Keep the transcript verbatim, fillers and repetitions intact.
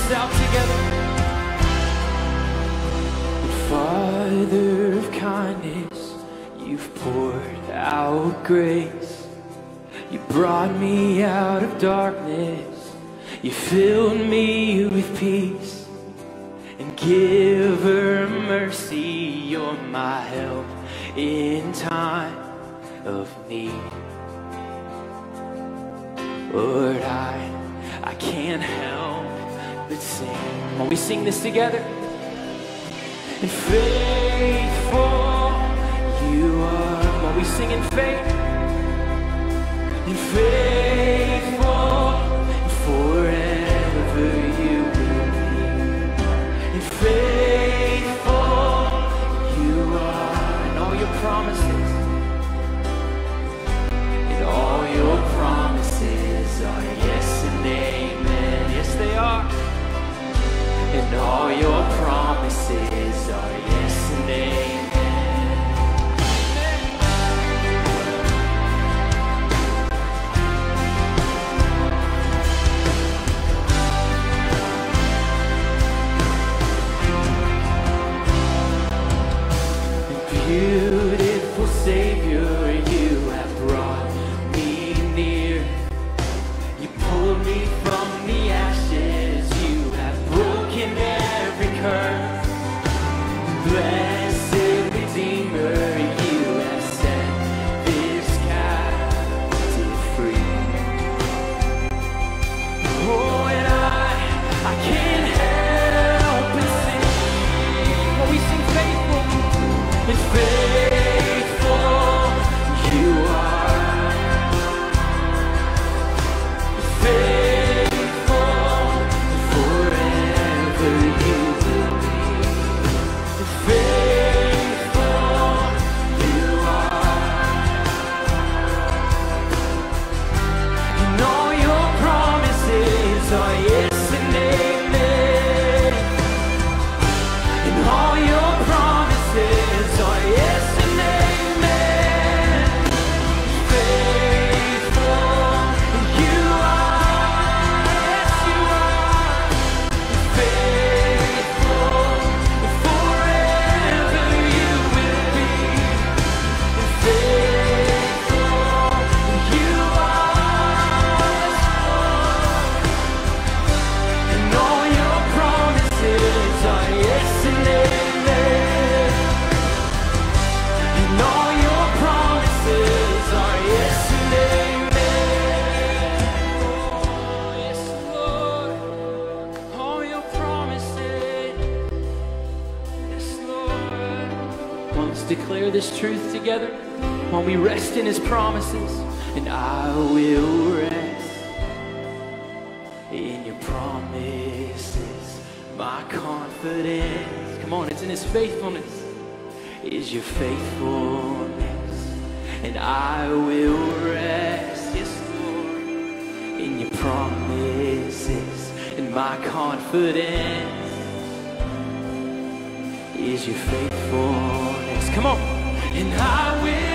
this out together. Father of kindness, you've poured out grace. You brought me out of darkness. You filled me with peace. And giver of mercy, you're my help in time of need. Lord, I, I can't help but sing. When we sing this together. And faithful you are. When we sing in faith. And faithful and forever you will be. And faithful you are. And all your promises. And all your promises are yes and amen. Yes, they are. And all your promises are yes and amen. Beautiful Savior, you have brought me near. You pulled me from the ashes. You have broken every curse. Blessed Redeemer, you have set this captive free. Oh, and I, I can't help but sing. When we sing faithful, and faithful you are. Faithful forever you will be. Faithful you are. And all your promises are yes and amen. And all your promises are yes and amen. Faithful you are. Yes you are. Faithful forever you will be. Faithful you are. And all your promises are yes and amen. And all your promises are yes and amen. Oh, yes, Lord. All your promises. Yes, Lord. Well, let's declare this truth together. When we rest in his promises. And I will rest in your promises. My confidence. Come on, it's in his faithfulness. Is your faithfulness, and I will rest, yes Lord, in your promises, and my confidence is your faithfulness. Come on, and I will